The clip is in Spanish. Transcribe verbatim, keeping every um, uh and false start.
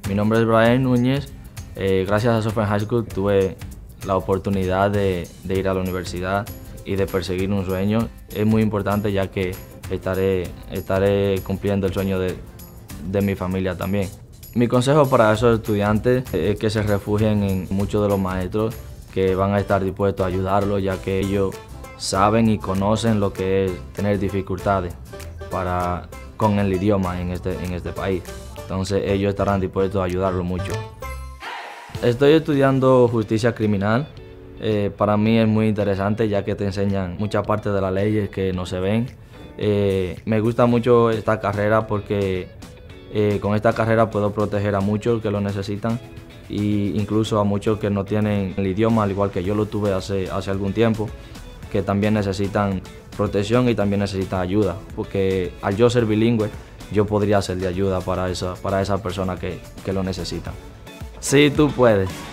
Mi nombre es Bryan Nuñez. Eh, gracias a Suffern High School tuve la oportunidad de, de ir a la universidad y de perseguir un sueño. Es muy importante ya que estaré, estaré cumpliendo el sueño de, de mi familia también. Mi consejo para esos estudiantes es que se refugien en muchos de los maestros que van a estar dispuestos a ayudarlos, ya que ellos saben y conocen lo que es tener dificultades para, con el idioma en este, en este país. Entonces ellos estarán dispuestos a ayudarlo mucho. Estoy estudiando justicia criminal. Eh, para mí es muy interesante ya que te enseñan muchas partes de las leyes que no se ven. Eh, me gusta mucho esta carrera porque eh, con esta carrera puedo proteger a muchos que lo necesitan e incluso a muchos que no tienen el idioma, al igual que yo lo tuve hace, hace algún tiempo, que también necesitan protección y también necesitan ayuda, porque al yo ser bilingüe, yo podría ser de ayuda para esa, para esa persona que, que lo necesitan. Sí, tú puedes.